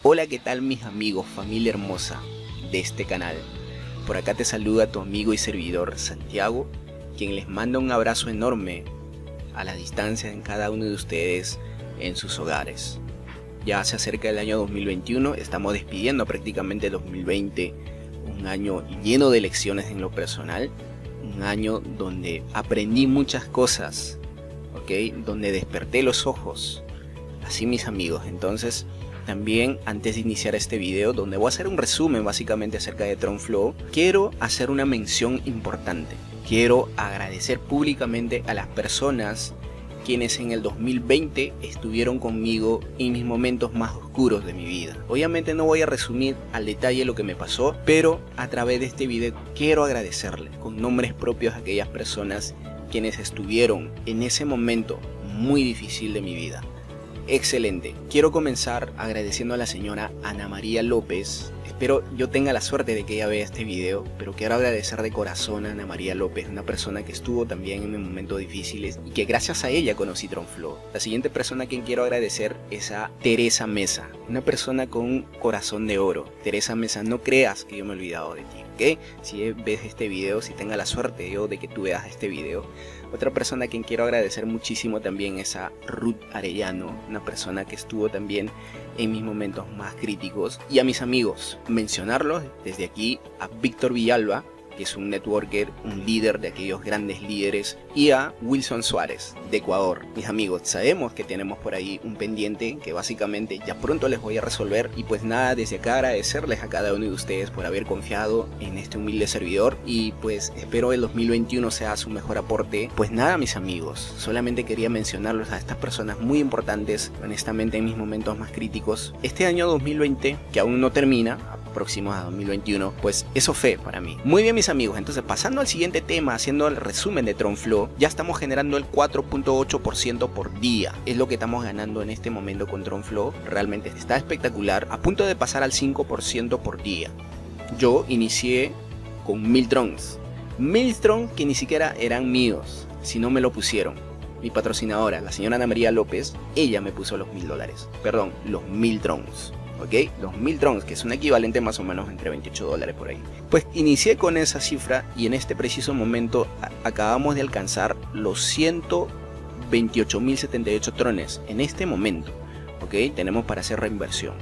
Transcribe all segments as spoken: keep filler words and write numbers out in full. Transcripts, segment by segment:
Hola, ¿qué tal mis amigos, familia hermosa de este canal? Por acá te saluda tu amigo y servidor Santiago, quien les manda un abrazo enorme a la distancia en cada uno de ustedes en sus hogares. Ya se acerca el año dos mil veintiuno, estamos despidiendo prácticamente dos mil veinte, un año lleno de lecciones en lo personal, un año donde aprendí muchas cosas, ¿ok? Donde desperté los ojos, así mis amigos. Entonces, también antes de iniciar este video, donde voy a hacer un resumen básicamente acerca de TronFlow, quiero hacer una mención importante. Quiero agradecer públicamente a las personas quienes en el dos mil veinte estuvieron conmigo en mis momentos más oscuros de mi vida. Obviamente no voy a resumir al detalle lo que me pasó, pero a través de este video quiero agradecerles con nombres propios a aquellas personas quienes estuvieron en ese momento muy difícil de mi vida. Excelente. Quiero comenzar agradeciendo a la señora Ana María López. Espero yo tenga la suerte de que ella vea este video, pero quiero agradecer de corazón a Ana María López, una persona que estuvo también en mis momentos difíciles y que gracias a ella conocí TronFlow. La siguiente persona a quien quiero agradecer es a Teresa Mesa, una persona con un corazón de oro. Teresa Mesa, no creas que yo me he olvidado de ti, ¿ok? Si ves este video, si tenga la suerte yo de que tú veas este video. Otra persona a quien quiero agradecer muchísimo también es a Ruth Arellano, una persona que estuvo también en mis momentos más críticos. Y a mis amigos, mencionarlos desde aquí, a Víctor Villalba, que es un networker, un líder de aquellos grandes líderes, y a Wilson Suárez, de Ecuador. Mis amigos, sabemos que tenemos por ahí un pendiente que básicamente ya pronto les voy a resolver, y pues nada, desde acá agradecerles a cada uno de ustedes por haber confiado en este humilde servidor, y pues espero el dos mil veintiuno sea su mejor aporte. Pues nada, mis amigos, solamente quería mencionarlos a estas personas muy importantes, honestamente en mis momentos más críticos. Este año dos mil veinte, que aún no termina, próximos a dos mil veintiuno, pues eso fue para mí. Muy bien mis amigos, entonces pasando al siguiente tema, haciendo el resumen de TronFlow, ya estamos generando el cuatro punto ocho por ciento por día, es lo que estamos ganando en este momento con TronFlow. Realmente está espectacular, a punto de pasar al cinco por ciento por día. Yo inicié con mil trons, mil trons que ni siquiera eran míos, si no me lo pusieron. Mi patrocinadora, la señora Ana María López, ella me puso los mil dólares, perdón, los mil trons. ¿Ok? Los mil trons, que es un equivalente más o menos entre veintiocho dólares por ahí. Pues inicié con esa cifra y en este preciso momento acabamos de alcanzar los ciento veintiocho mil setenta y ocho trones en este momento. ¿Ok? Tenemos para hacer reinversión.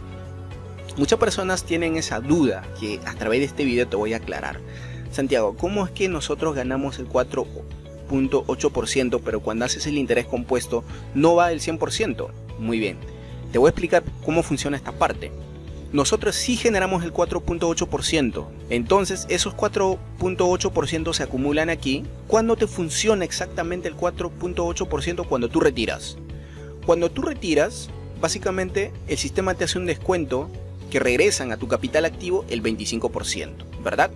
Muchas personas tienen esa duda que a través de este video te voy a aclarar. Santiago, ¿cómo es que nosotros ganamos el cuatro punto ocho por ciento pero cuando haces el interés compuesto no va el cien por ciento? Muy bien. Te voy a explicar cómo funciona esta parte. Nosotros sí generamos el cuatro punto ocho por ciento. Entonces esos cuatro punto ocho por ciento se acumulan aquí. ¿Cuándo te funciona exactamente el cuatro punto ocho por ciento? Cuando tú retiras. Cuando tú retiras, básicamente el sistema te hace un descuento que regresan a tu capital activo el veinticinco por ciento, ¿verdad?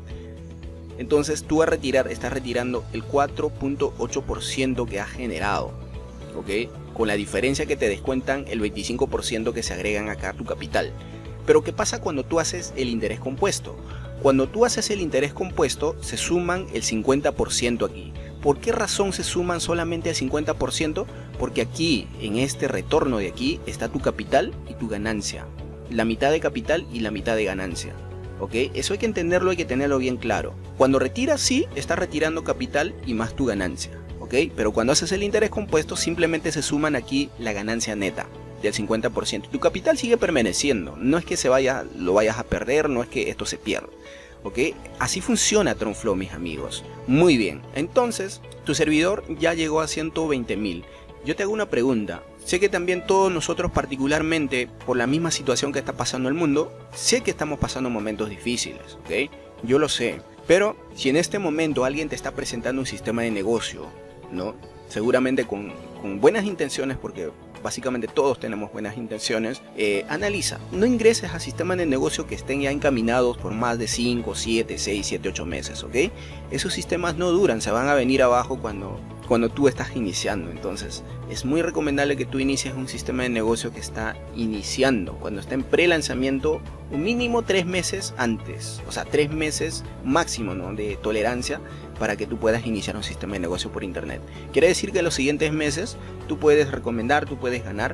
Entonces tú a retirar, estás retirando el cuatro punto ocho por ciento que has generado, ¿ok? Con la diferencia que te descuentan el veinticinco por ciento que se agregan acá a tu capital. Pero ¿qué pasa cuando tú haces el interés compuesto? Cuando tú haces el interés compuesto se suman el cincuenta por ciento aquí. ¿Por qué razón se suman solamente el cincuenta por ciento? Porque aquí, en este retorno de aquí, está tu capital y tu ganancia. La mitad de capital y la mitad de ganancia. ¿Ok? Eso hay que entenderlo, hay que tenerlo bien claro. Cuando retiras, sí, estás retirando capital y más tu ganancia. ¿Ok? Pero cuando haces el interés compuesto simplemente se suman aquí la ganancia neta del cincuenta por ciento. Tu capital sigue permaneciendo, no es que se vaya, lo vayas a perder, no es que esto se pierda. ¿Ok? Así funciona TronFlow, mis amigos. Muy bien, entonces tu servidor ya llegó a ciento veinte mil. Yo te hago una pregunta. Sé que también todos nosotros, particularmente por la misma situación que está pasando el mundo, sé que estamos pasando momentos difíciles, ¿ok? Yo lo sé. Pero si en este momento alguien te está presentando un sistema de negocio, ¿no? Seguramente con, con buenas intenciones, porque básicamente todos tenemos buenas intenciones, eh, analiza, no ingreses a sistemas de negocio que estén ya encaminados por más de cinco, siete, seis, siete, ocho meses, ¿ok? Esos sistemas no duran, se van a venir abajo cuando, cuando tú estás iniciando. Entonces es muy recomendable que tú inicies un sistema de negocio que está iniciando, cuando está en pre-lanzamiento, un mínimo tres meses antes, o sea, tres meses máximo, ¿no?, de tolerancia para que tú puedas iniciar un sistema de negocio por internet. Quiere decir que los siguientes meses tú puedes recomendar, tú puedes ganar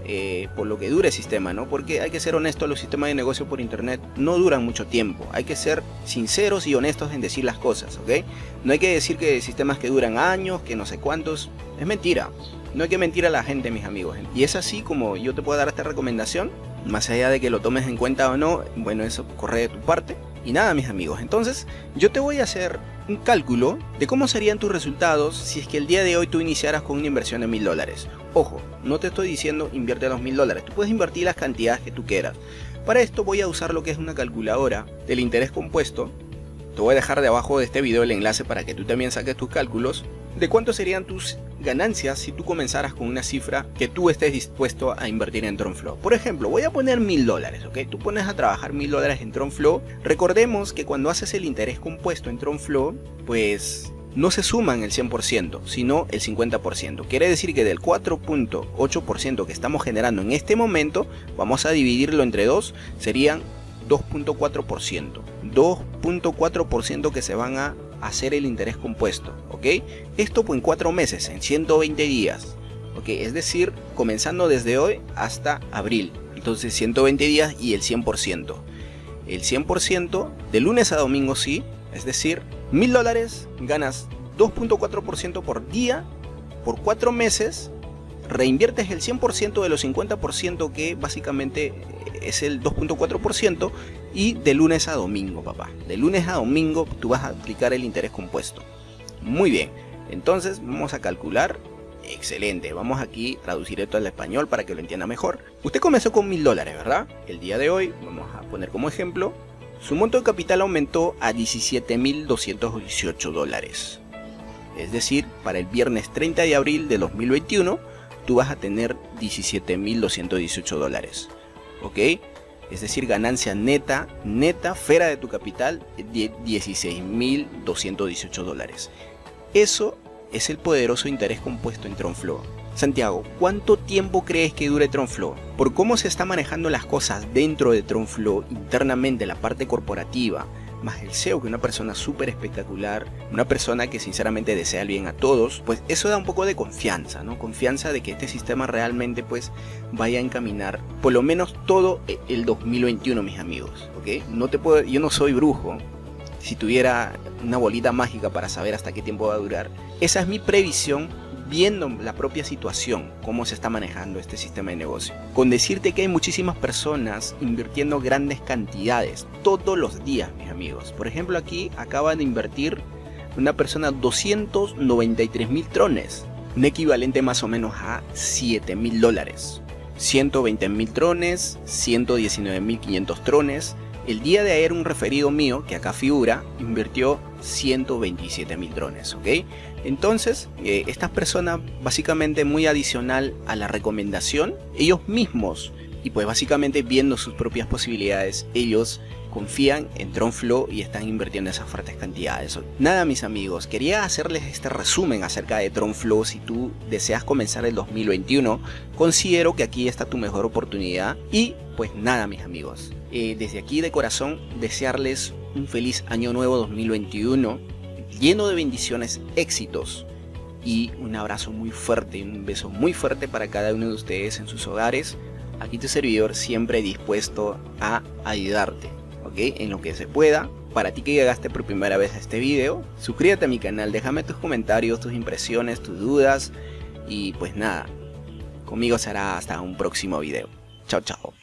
eh, por lo que dure el sistema, ¿no? Porque hay que ser honesto, los sistemas de negocio por internet no duran mucho tiempo. Hay que ser sinceros y honestos en decir las cosas, ¿ok? No hay que decir que sistemas que duran años, que no sé cuántos. Es mentira. No hay que mentir a la gente, mis amigos. Y es así como yo te puedo dar esta recomendación. Más allá de que lo tomes en cuenta o no, bueno, eso corre de tu parte. Y nada, mis amigos, entonces yo te voy a hacer un cálculo de cómo serían tus resultados si es que el día de hoy tú iniciaras con una inversión de mil dólares. Ojo, no te estoy diciendo invierte los mil dólares, tú puedes invertir las cantidades que tú quieras. Para esto voy a usar lo que es una calculadora del interés compuesto. Te voy a dejar de abajo de este video el enlace para que tú también saques tus cálculos de cuánto serían tus ganancias si tú comenzaras con una cifra que tú estés dispuesto a invertir en TronFlow. Por ejemplo, voy a poner mil dólares, ¿ok? Tú pones a trabajar mil dólares en TronFlow. Recordemos que cuando haces el interés compuesto en TronFlow, pues no se suman el cien por ciento, sino el cincuenta por ciento. Quiere decir que del cuatro punto ocho por ciento que estamos generando en este momento, vamos a dividirlo entre dos, serían dos punto cuatro por ciento. dos punto cuatro por ciento que se van a hacer el interés compuesto, ¿ok? Esto pues en cuatro meses, en ciento veinte días, ¿ok? Es decir, comenzando desde hoy hasta abril. Entonces ciento veinte días y el cien por ciento. El cien por ciento de lunes a domingo, sí, es decir, mil dólares, ganas dos punto cuatro por ciento por día, por cuatro meses, reinviertes el cien por ciento de los cincuenta por ciento que básicamente es el dos punto cuatro por ciento y de lunes a domingo, papá. De lunes a domingo tú vas a aplicar el interés compuesto. Muy bien, entonces vamos a calcular. Excelente, vamos aquí a traducir esto al español para que lo entienda mejor. Usted comenzó con mil dólares, ¿verdad? El día de hoy, vamos a poner como ejemplo, su monto de capital aumentó a diecisiete mil doscientos dieciocho dólares. Es decir, para el viernes treinta de abril de dos mil veintiuno, tú vas a tener diecisiete mil doscientos dieciocho dólares. ¿Ok? Es decir, ganancia neta, neta, fuera de tu capital, de dieciséis mil doscientos dieciocho dólares. Eso es el poderoso interés compuesto en TronFlow. Santiago, ¿cuánto tiempo crees que dure TronFlow? Por cómo se están manejando las cosas dentro de TronFlow, internamente, la parte corporativa, más el C E O, que es una persona súper espectacular, una persona que sinceramente desea el bien a todos, pues eso da un poco de confianza, ¿no? Confianza de que este sistema realmente pues vaya a encaminar por lo menos todo el dos mil veintiuno, mis amigos, ¿ok? No te puedo, yo no soy brujo. Si tuviera una bolita mágica para saber hasta qué tiempo va a durar, esa es mi previsión viendo la propia situación, cómo se está manejando este sistema de negocio. Con decirte que hay muchísimas personas invirtiendo grandes cantidades todos los días, mis amigos. Por ejemplo, aquí acaban de invertir una persona doscientos noventa y tres mil trones, un equivalente más o menos a siete mil dólares. ciento veinte mil trones, ciento diecinueve mil quinientos trones. El día de ayer un referido mío, que acá figura, invirtió ciento veintisiete mil trones, ¿ok? Entonces, eh, estas personas, básicamente muy adicional a la recomendación, ellos mismos, y pues básicamente viendo sus propias posibilidades, ellos confían en TronFlow y están invirtiendo esas fuertes cantidades. Nada, mis amigos, quería hacerles este resumen acerca de TronFlow. Si tú deseas comenzar el dos mil veintiuno, considero que aquí está tu mejor oportunidad. Y pues nada, mis amigos, eh, desde aquí de corazón desearles un feliz año nuevo dos mil veintiuno, lleno de bendiciones, éxitos y un abrazo muy fuerte, un beso muy fuerte para cada uno de ustedes en sus hogares. Aquí tu servidor siempre dispuesto a ayudarte, ¿ok? En lo que se pueda. Para ti que llegaste por primera vez a este video, suscríbete a mi canal, déjame tus comentarios, tus impresiones, tus dudas. Y pues nada, conmigo será hasta un próximo video. Chao, chao.